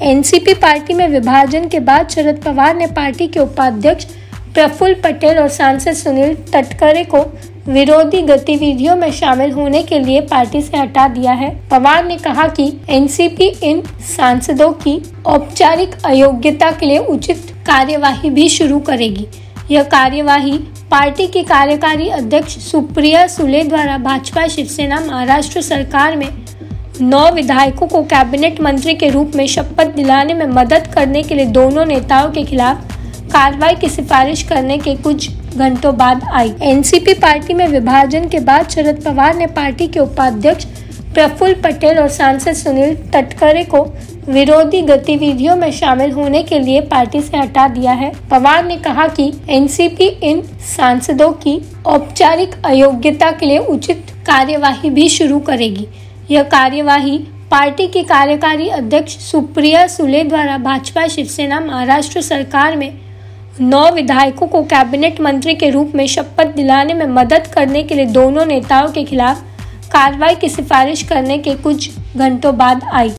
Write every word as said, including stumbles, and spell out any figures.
NCP party में विभाजन के बाद शरद पवार ने पार्टी के उपाध्यक्ष प्रफुल्ल पटेल और सांसद सुनील तटकरे को विरोधी गतिविधियों में शामिल होने के लिए पार्टी से हटा दिया है। पवार ने कहा कि एनसीपी इन सांसदों की औपचारिक अयोग्यता के लिए उचित कार्यवाही भी शुरू करेगी। यह कार्यवाही पार्टी की कार्यकारी अध्यक्ष सुप्रिया सुले द्वारा भाजपा शिवसेना महाराष्ट्र सरकार में नौ विधायकों को कैबिनेट मंत्री के रूप में शपथ दिलाने में मदद करने के लिए दोनों नेताओं के खिलाफ कार्रवाई की सिफारिश करने के कुछ घंटों बाद आई। एनसीपी पार्टी में विभाजन के बाद शरद पवार ने पार्टी के उपाध्यक्ष प्रफुल्ल पटेल और सांसद सुनील तटकरे को विरोधी गतिविधियों में शामिल होने के लिए पार्टी से हटा दिया है। पवार ने कहा कि एनसीपी इन सांसदों की औपचारिक अयोग्यता के लिए उचित कार्यवाही भी शुरू करेगी। यह कार्यवाही पार्टी की कार्यकारी अध्यक्ष सुप्रिया सुले द्वारा भाजपा शिवसेना महाराष्ट्र सरकार में नौ विधायकों को कैबिनेट मंत्री के रूप में शपथ दिलाने में मदद करने के लिए दोनों नेताओं के खिलाफ कार्रवाई की सिफारिश करने के कुछ घंटों बाद आई।